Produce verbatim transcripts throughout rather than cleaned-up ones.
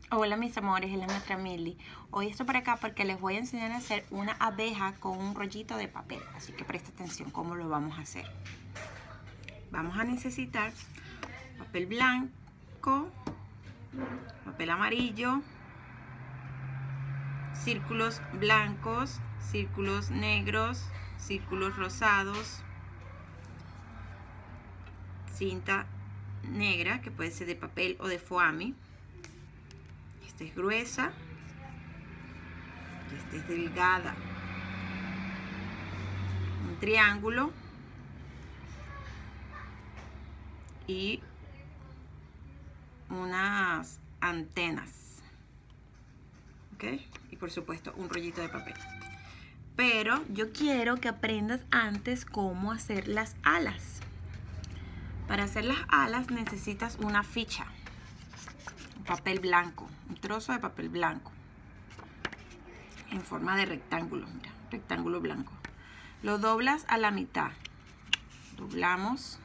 Hola mis amores, es la maestra Milly. Hoy estoy por acá porque les voy a enseñar a hacer una abeja con un rollito de papel. Así que presta atención cómo lo vamos a hacer. Vamos a necesitar papel blanco, papel amarillo, círculos blancos, círculos negros, círculos rosados, cinta negra que puede ser de papel o de foamy. Esta es gruesa y esta es delgada. Un triángulo y unas antenas, ¿ok? Y por supuesto un rollito de papel. Pero yo quiero que aprendas antes cómo hacer las alas. Para hacer las alas necesitas una ficha, un papel blanco, un trozo de papel blanco en forma de rectángulo, mira, rectángulo blanco. Lo doblas a la mitad, doblamos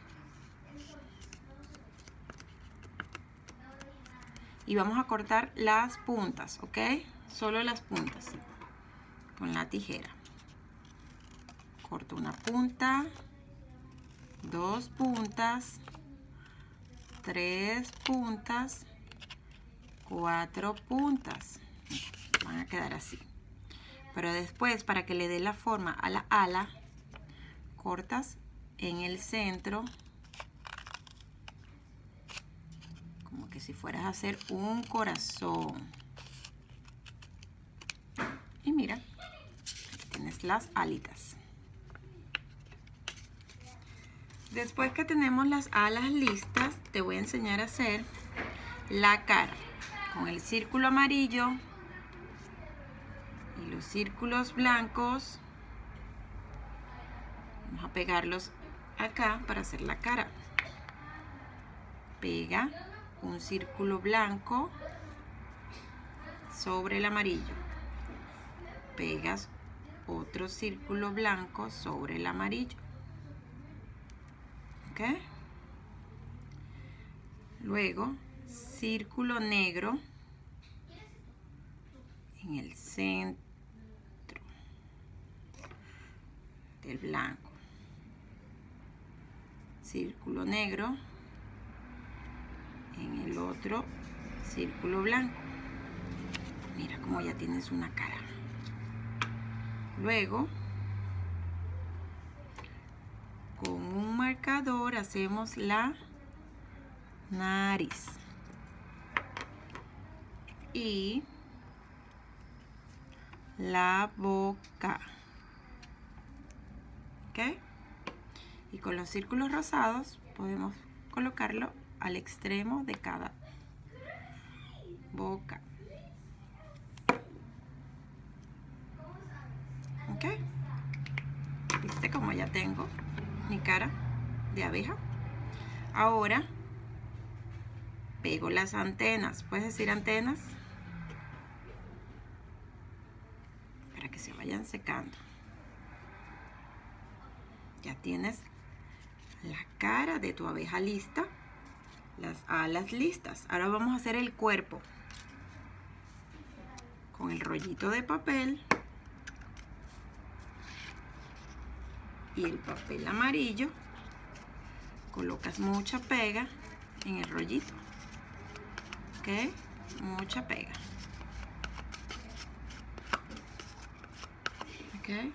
y vamos a cortar las puntas, ¿ok? Solo las puntas con la tijera. Corto una punta, dos puntas, tres puntas, cuatro puntas. Van a quedar así. Pero después, para que le dé la forma a la ala, cortas en el centro, como que si fueras a hacer un corazón. Y mira, aquí tienes las alitas. Después que tenemos las alas listas, te voy a enseñar a hacer la cara con el círculo amarillo y los círculos blancos. Vamos a pegarlos acá para hacer la cara. Pega un círculo blanco sobre el amarillo. Pegas otro círculo blanco sobre el amarillo. ¿Ok? Luego, círculo negro en el centro del blanco. Círculo negro en el otro círculo blanco. Mira cómo ya tienes una cara. Luego, con un marcador hacemos la nariz y la boca, ¿ok? Y con los círculos rosados podemos colocarlo al extremo de cada boca, ¿ok? ¿Viste cómo ya tengo mi cara de abeja? Ahora pego las antenas. ¿Puedes decir antenas? Para que se vayan secando. Ya tienes la cara de tu abeja lista, las alas listas. Ahora vamos a hacer el cuerpo. Con el rollito de papel y el papel amarillo, colocas mucha pega en el rollito, ¿ok? Mucha pega, ¿ok?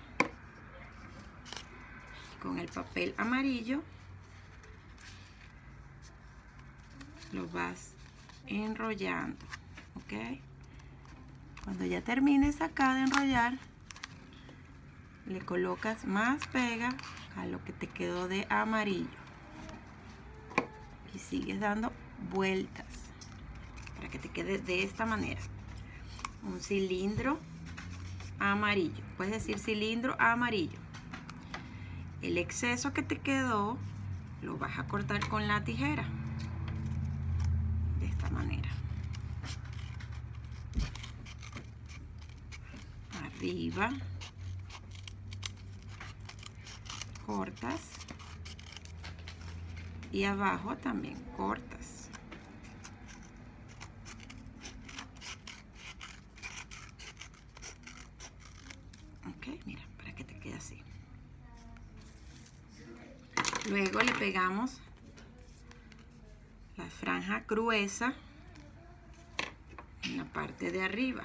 Con el papel amarillo lo vas enrollando, ¿ok? Cuando ya termines acá de enrollar, le colocas más pega a lo que te quedó de amarillo y sigues dando vueltas para que te quede de esta manera un cilindro amarillo. Puedes decir cilindro amarillo. El exceso que te quedó lo vas a cortar con la tijera de esta manera. Arriba cortas y abajo también cortas. Ok, mira, para que te quede así. Luego le pegamos la franja gruesa en la parte de arriba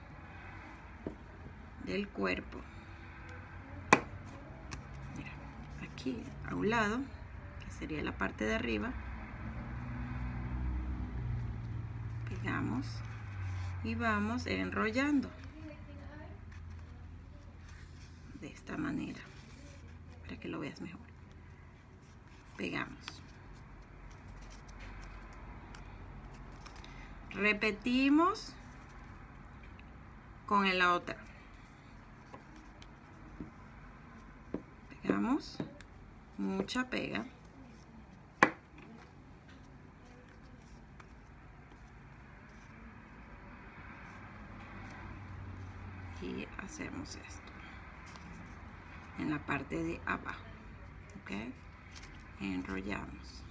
del cuerpo. Mira, aquí a un lado, que sería la parte de arriba, pegamos y vamos enrollando de esta manera para que lo veas mejor. Pegamos, repetimos con la otra, pegamos, mucha pega, y hacemos esto en la parte de abajo. Ok, enrollamos,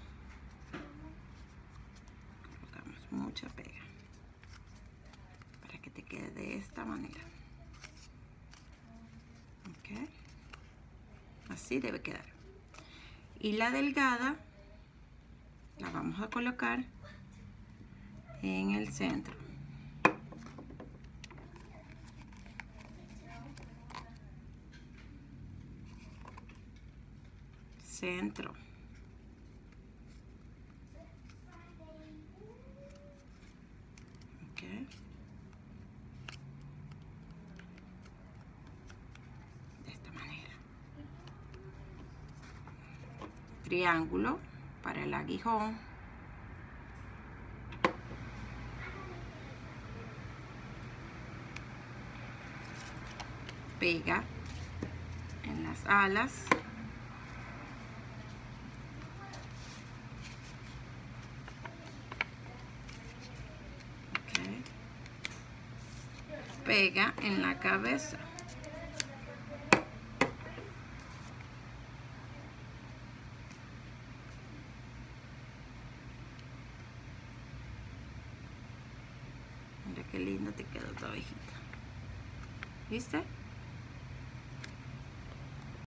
colocamos mucha pega para que te quede de esta manera. Ok, así debe quedar. Y la delgada la vamos a colocar en el centro. Centro. Ok. De esta manera. Triángulo para el aguijón. Pega en las alas. Okay. Pega en la cabeza. Mira qué lindo te quedó tu abejita. ¿Viste?